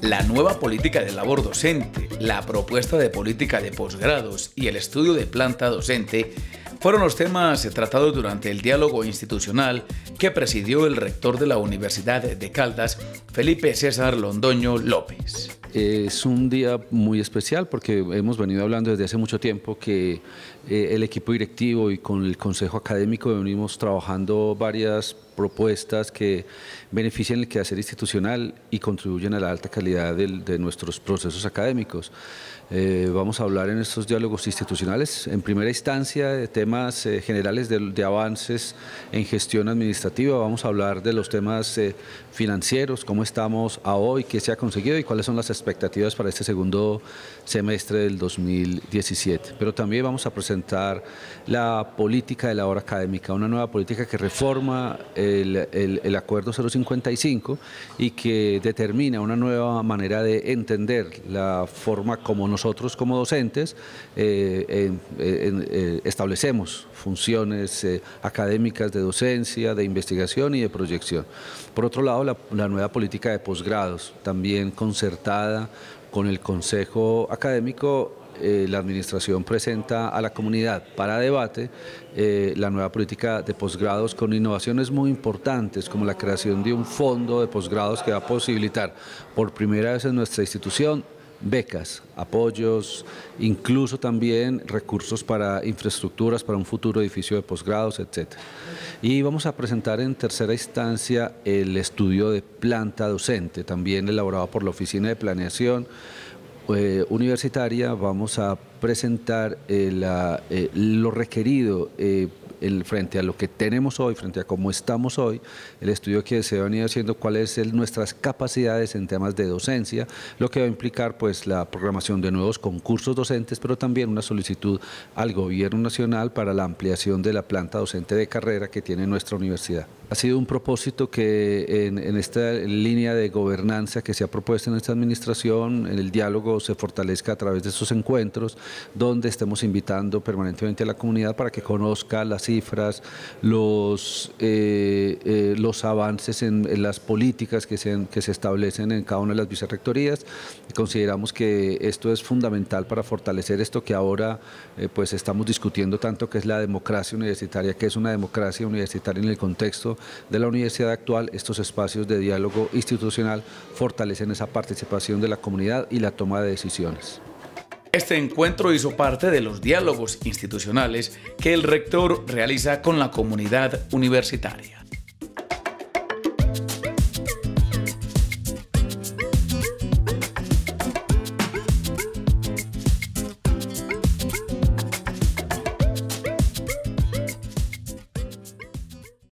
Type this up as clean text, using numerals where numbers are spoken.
La nueva política de labor docente, la propuesta de política de posgrados y el estudio de planta docente fueron los temas tratados durante el diálogo institucional que presidió el rector de la Universidad de Caldas, Felipe César Londoño López. Es un día muy especial porque hemos venido hablando desde hace mucho tiempo que el equipo directivo y con el consejo académico venimos trabajando varias propuestas que benefician el quehacer institucional y contribuyen a la alta calidad de nuestros procesos académicos. Vamos a hablar en estos diálogos institucionales, en primera instancia, de temas generales de avances en gestión administrativa. Vamos a hablar de los temas financieros, cómo estamos a hoy, qué se ha conseguido y cuáles son las expectativas para este segundo semestre del 2017. Pero también vamos a presentar la política de la hora académica, una nueva política que reforma el Acuerdo 055 y que determina una nueva manera de entender la forma como nosotros como docentes establecemos funciones académicas de docencia, de investigación y de proyección. Por otro lado, la nueva política de posgrados, también concertada con el Consejo Académico. La Administración presenta a la comunidad para debate la nueva política de posgrados con innovaciones muy importantes como la creación de un fondo de posgrados que va a posibilitar por primera vez en nuestra institución becas, apoyos, incluso también recursos para infraestructuras, para un futuro edificio de posgrados, etc. Y vamos a presentar en tercera instancia el estudio de planta docente, también elaborado por la Oficina de Planeación Universitaria. Vamos a presentar lo requerido frente a lo que tenemos hoy, frente a cómo estamos hoy, el estudio que se va a venir haciendo, cuáles son nuestras capacidades en temas de docencia, lo que va a implicar pues la programación de nuevos concursos docentes, pero también una solicitud al Gobierno Nacional para la ampliación de la planta docente de carrera que tiene nuestra universidad. Ha sido un propósito que en esta línea de gobernanza que se ha propuesto en esta administración, en el diálogo se fortalezca a través de estos encuentros, donde estemos invitando permanentemente a la comunidad para que conozca las cifras, los avances en las políticas que se establecen en cada una de las vicerrectorías. Consideramos que esto es fundamental para fortalecer esto que ahora pues estamos discutiendo tanto, que es la democracia universitaria, que es una democracia universitaria en el contexto de la universidad actual. Estos espacios de diálogo institucional fortalecen esa participación de la comunidad y la toma de decisiones. Este encuentro hizo parte de los diálogos institucionales que el rector realiza con la comunidad universitaria.